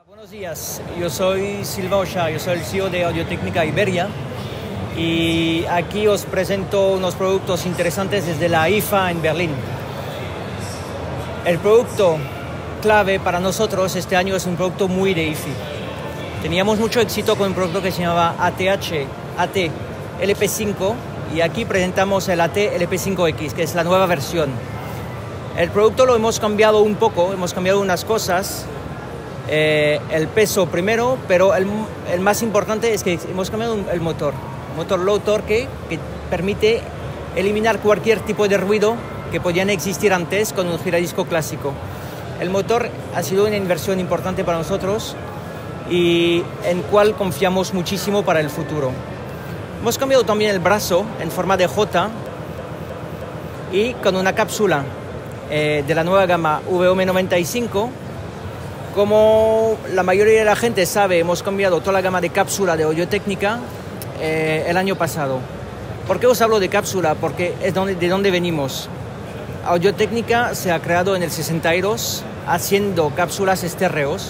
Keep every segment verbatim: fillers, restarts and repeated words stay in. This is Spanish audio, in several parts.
Buenos días, yo soy Silva Ocha, yo soy el C E O de Audio-Técnica Iberia y aquí os presento unos productos interesantes desde la I F A en Berlín. El producto clave para nosotros este año es un producto muy de I F I. Teníamos mucho éxito con un producto que se llamaba A T H A T L P cinco y aquí presentamos el A T L P cinco X, que es la nueva versión. El producto lo hemos cambiado un poco, hemos cambiado unas cosas. Eh, el peso primero, pero el, el más importante es que hemos cambiado un, el motor. Motor low torque que permite eliminar cualquier tipo de ruido que podían existir antes con un giradisco clásico. El motor ha sido una inversión importante para nosotros y en cual confiamos muchísimo para el futuro. Hemos cambiado también el brazo en forma de J y con una cápsula eh, de la nueva gama V M noventa y cinco. Como la mayoría de la gente sabe, hemos cambiado toda la gama de cápsula de Audio-Técnica eh, el año pasado. ¿Por qué os hablo de cápsula? Porque es donde, de donde venimos. Audio-Técnica se ha creado en el sesenta y dos haciendo cápsulas estéreos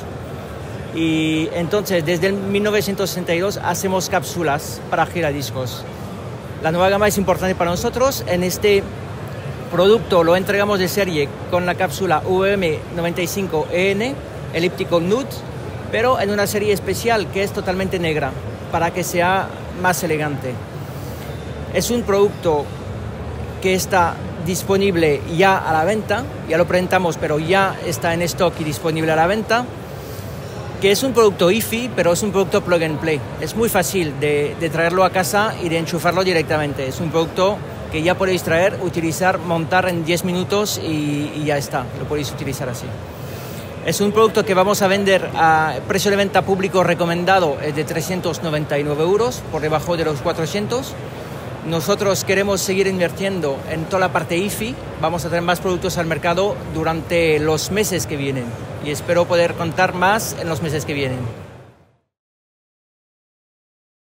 y entonces desde el mil novecientos sesenta y dos hacemos cápsulas para giradiscos. La nueva gama es importante para nosotros. En este producto lo entregamos de serie con la cápsula V M noventa y cinco E N elíptico nude, pero en una serie especial que es totalmente negra para que sea más elegante. Es un producto que está disponible ya a la venta, ya lo presentamos, pero ya está en stock y disponible a la venta, que es un producto I F I, pero es un producto plug and play. Es muy fácil de, de traerlo a casa y de enchufarlo directamente. Es un producto que ya podéis traer, utilizar, montar en diez minutos y, y ya está, lo podéis utilizar así. Es un producto que vamos a vender a precio de venta público recomendado de trescientos noventa y nueve euros, por debajo de los cuatrocientos. Nosotros queremos seguir invirtiendo en toda la parte I F I. Vamos a tener más productos al mercado durante los meses que vienen y espero poder contar más en los meses que vienen.